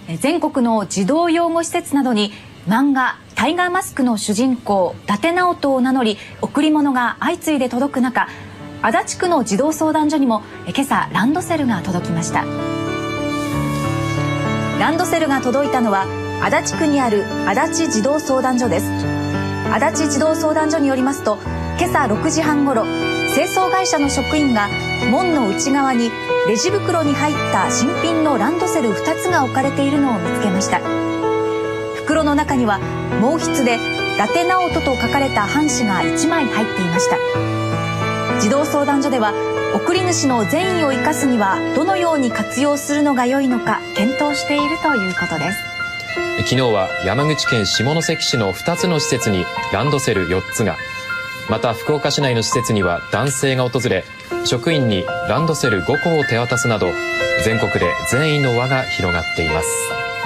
全国の児童養護施設などに漫画「タイガーマスク」の主人公伊達直人を名乗り贈り物が相次いで届く中、足立区の児童相談所にも今朝ランドセルが届きました。ランドセルが届いたのは足立区にある足立児童相談所です。足立児童相談所によりますと、今朝6時半ごろ、清掃会社の職員が門の内側にレジ袋に入った新品のランドセル2つが置かれているのを見つけました。袋の中には毛筆で伊達直人と書かれた半紙が1枚入っていました。児童相談所では送り主の善意を生かすにはどのように活用するのが良いのか検討しているということです。 昨日は山口県下関市の2つの施設にランドセル4つが、また福岡市内の施設には男性が訪れ、職員にランドセル5個を手渡すなど、全国で善意の輪が広がっています。